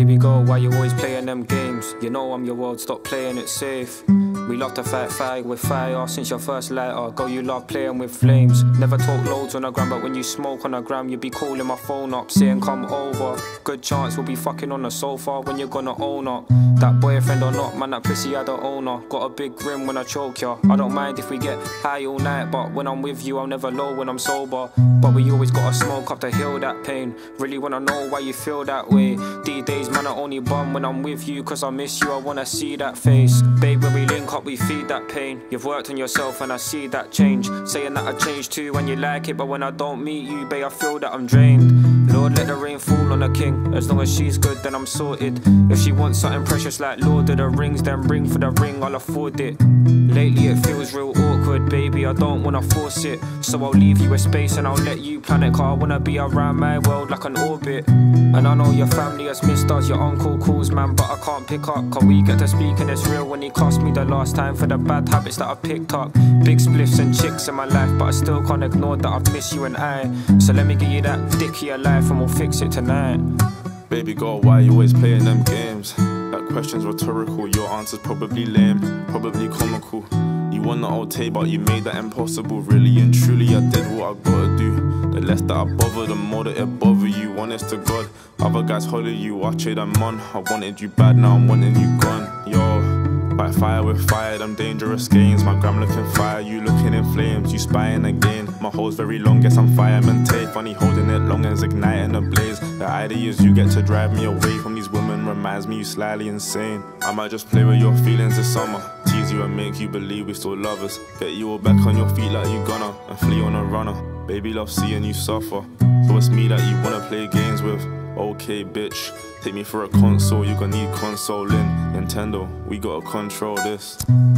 Baby girl, why you always playing them games? You know I'm your world, stop playing it safe. We love to fight fire with fire since your first lighter. Girl, you love playing with flames. Never talk loads on a gram, but when you smoke on a gram, you be calling my phone up, saying come over. Good chance we'll be fucking on the sofa when you're gonna own up. That boyfriend or not, man, that pussy had the owner. Got a big grin when I choke ya. I don't mind if we get high all night, but when I'm with you, I'm never low when I'm sober. But we always gotta smoke up to heal that pain. Really wanna know why you feel that way. These days, man, I only bum when I'm with you, cause I miss you, I wanna see that face. Babe, when we link up, we feed that pain. You've worked on yourself and I see that change. Saying that I change too when you like it, but when I don't meet you, babe, I feel that I'm drained. Lord, let the rain fall on a king. As long as she's good, then I'm sorted. If she wants something precious like Lord of the Rings, then ring for the ring, I'll afford it. Lately it feels real awkward, baby, I don't wanna force it. So I'll leave you a space and I'll let you plan it, cause I wanna be around my world like an orbit. And I know your family has missed us, your uncle calls, man, but I can't pick up, cause we get to speak and it's real when he cost me the last time for the bad habits that I picked up. Big spliffs and chicks in my life, but I still can't ignore that I've missed you and I. So let me give you that dick of your life and we'll fix it tonight. Baby girl, why you always playing them games? That question's rhetorical, your answer's probably lame, probably comical. You want the old tape, but you made that impossible. Really and truly, I did what I gotta do. The less that I bother, the more that it bother you. Honest to God, other guys holler you, I cheer them on. I wanted you bad, now I'm wanting you gone. Yo, fight fire with fire, them dangerous games. My gram looking fire, you looking in flames. You spying again, my hole's very long, guess I'm fireman tape. Funny holding it long as igniting a blaze. The ideas you get to drive me away from these women reminds me you slightly insane. I might just play with your feelings this summer, tease you and make you believe we still lovers. Get you all back on your feet like you gonna, and flee on a runner. Baby love seeing you suffer, so it's me that you wanna play games with. Okay bitch, take me for a console, you gon' need consoling. Nintendo, we gotta control this.